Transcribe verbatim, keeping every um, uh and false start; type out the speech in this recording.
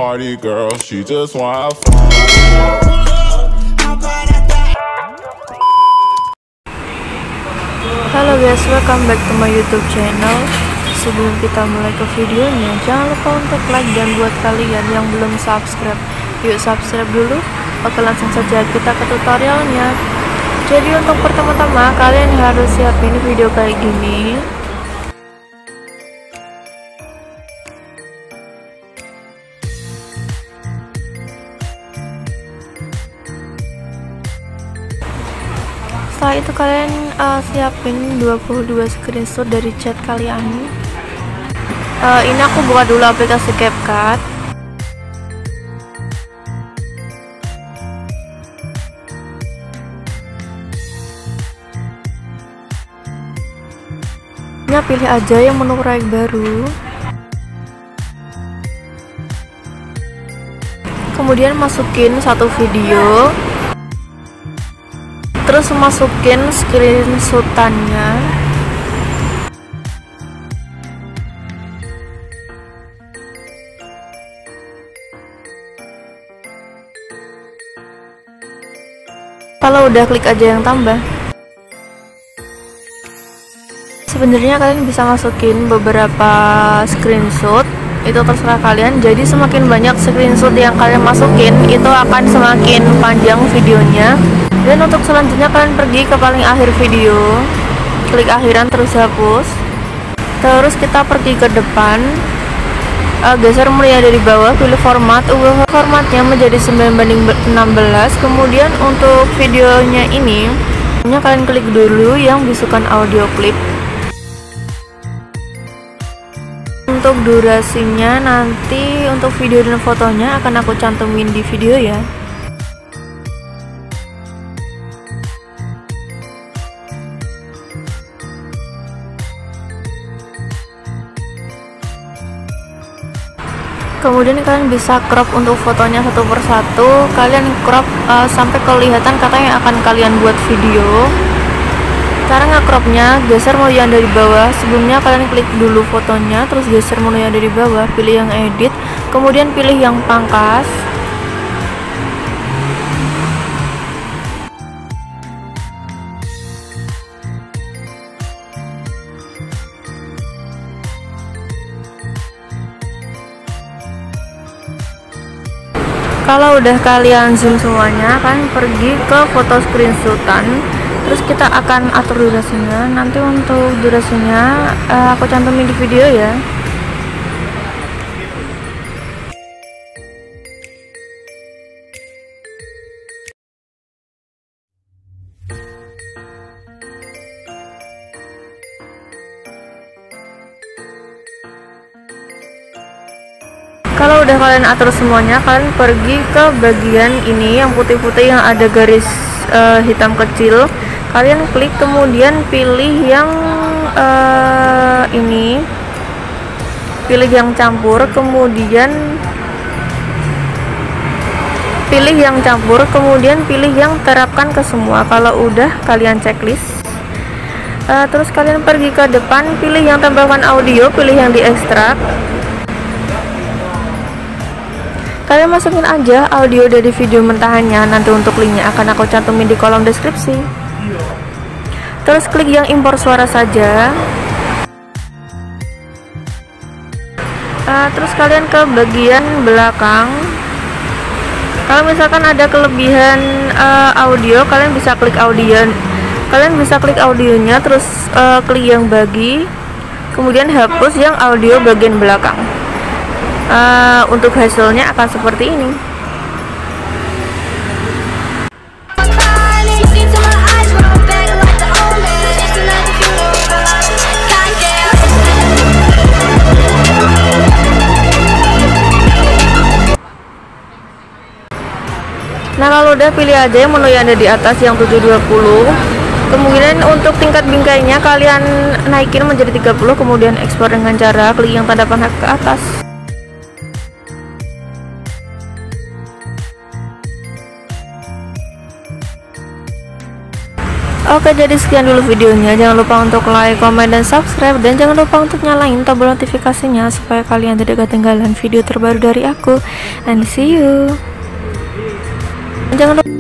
party girl, she just wanna have fun. Halo guys, welcome back to my YouTube channel. Sebelum kita mulai ke videonya, jangan lupa untuk like dan buat kalian yang belum subscribe, yuk subscribe dulu. Oke, langsung saja kita ke tutorialnya. Jadi untuk pertama-tama kalian harus siapin video kayak gini. Setelah itu kalian uh, siapin dua puluh dua screenshot dari chat kalian. Uh, ini aku buka dulu aplikasi CapCut. Ini pilih aja yang menu proyek baru. Kemudian masukin satu video. Terus masukin screenshotannya. Kalau udah klik aja yang tambah. Sebenarnya kalian bisa masukin beberapa screenshot, itu terserah kalian. Jadi semakin banyak screenshot yang kalian masukin, itu akan semakin panjang videonya. Dan untuk selanjutnya kalian pergi ke paling akhir video, klik akhiran terus hapus. Terus kita pergi ke depan, uh, geser mulai dari bawah, pilih format, ubah formatnya menjadi sembilan banding enam belas. Kemudian untuk videonya ini, kalian klik dulu yang bisukan audio clip. Untuk durasinya nanti untuk video dan fotonya akan aku cantumin di video ya. Kemudian kalian bisa crop untuk fotonya satu persatu. Kalian crop uh, sampai kelihatan kata yang akan kalian buat video. Cara nge-cropnya, geser menu yang dari bawah. Sebelumnya kalian klik dulu fotonya, terus geser menu yang dari bawah, pilih yang edit, kemudian pilih yang pangkas. Kalau udah kalian zoom semuanya, kalian pergi ke foto screenshotan. Terus kita akan atur durasinya. Nanti untuk durasinya uh, aku cantumin di video ya. Kalau udah kalian atur semuanya, kalian pergi ke bagian ini yang putih-putih yang ada garis uh, hitam kecil. Kalian klik, kemudian pilih yang uh, ini, pilih yang campur, kemudian pilih yang campur, kemudian pilih yang terapkan ke semua. Kalau udah kalian checklist. Uh, terus kalian pergi ke depan, pilih yang tambahkan audio, pilih yang diekstrak. Kalian masukin aja audio dari video mentahannya, nanti untuk linknya akan aku cantumin di kolom deskripsi. Terus klik yang impor suara saja. Uh, terus kalian ke bagian belakang. Kalau misalkan ada kelebihan uh, audio, kalian bisa klik audio. Kalian bisa klik audionya, terus uh, klik yang bagi, kemudian hapus yang audio bagian belakang. Uh, untuk hasilnya akan seperti ini. Nah, kalau udah pilih aja yang menu yang ada di atas yang tujuh dua puluh. Kemudian untuk tingkat bingkainya kalian naikin menjadi tiga puluh, kemudian ekspor dengan cara klik yang tanda panah ke atas. Oke, jadi sekian dulu videonya. Jangan lupa untuk like, komen, dan subscribe. Dan jangan lupa untuk nyalain tombol notifikasinya supaya kalian tidak ketinggalan video terbaru dari aku. And see you. Jangan lupa